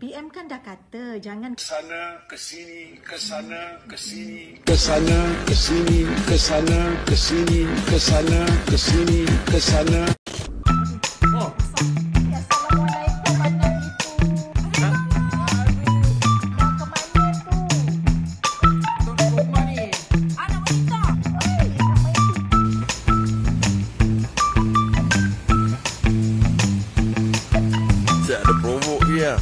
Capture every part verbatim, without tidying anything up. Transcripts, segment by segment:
P M kan dah kata jangan kesana, kesini, kesana, kesini, kesana, kesini, kesana, kesini, kesana, kesini, kesana. Oh. Assalamualaikum anak ibu. Ha? Dah ke mana tu? Tok di rumah ni. Anak wanita. Oi, ramai tu. Tak ada promo dia.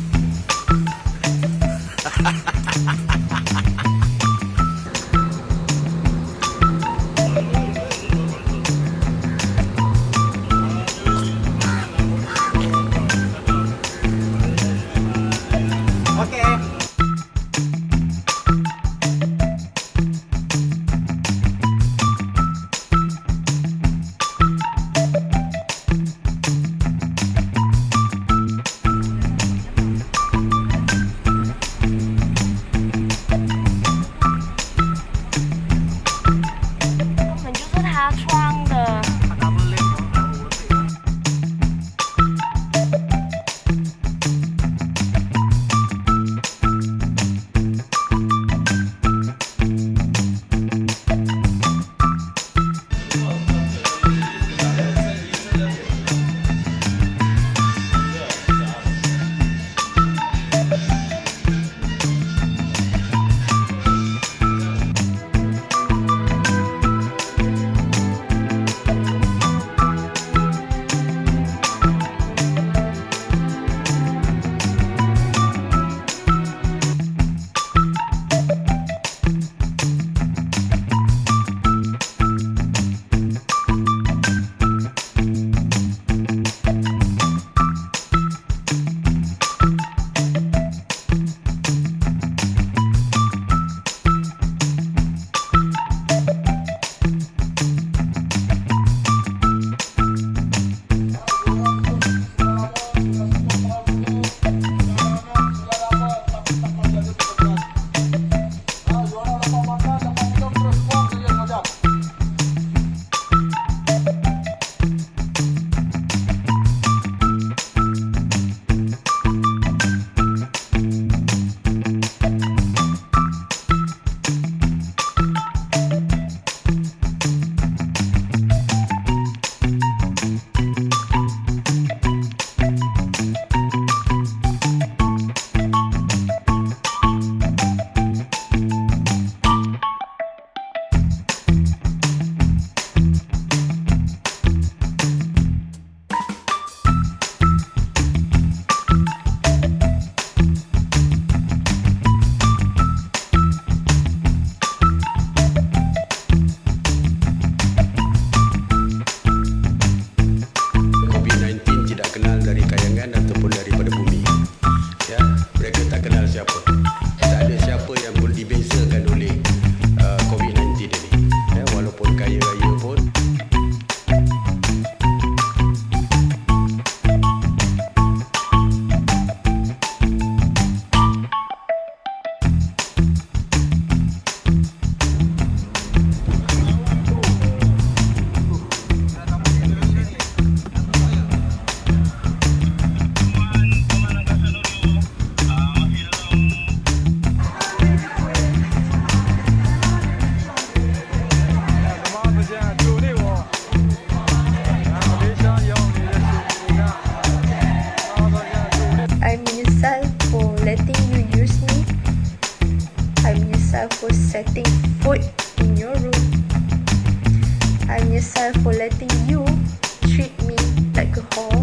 For setting food in your room. I menyesal for letting you treat me like a whore.